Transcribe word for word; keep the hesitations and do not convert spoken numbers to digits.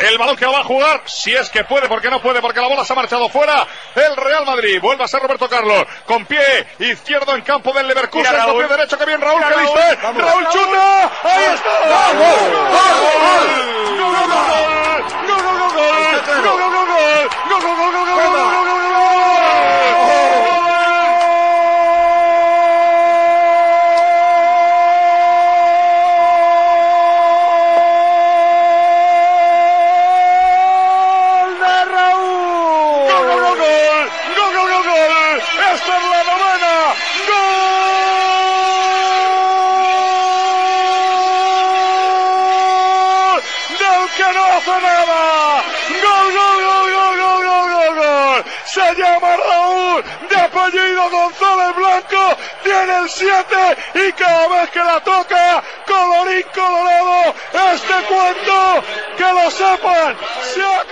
el balón que lo va a jugar, si es que puede, porque no puede, porque la bola se ha marchado fuera. El Real Madrid, vuelve a ser Roberto Carlos, con pie izquierdo en campo del Leverkusen, Mira, con pie derecho, que bien Raúl, Mira, que Raúl, viste, vamos. Raúl chuta, ahí está, ¡gol, gol, gol, gol, gol, gol, gol, esta es la novena, gol del que no hace nada, gol, gol, gol, gol, gol, gol, gol, gol, se llama Raúl, de apellido González Blanco, tiene el siete y cada vez que la toca, colorín colorado, este cuento, que lo sepan, se ha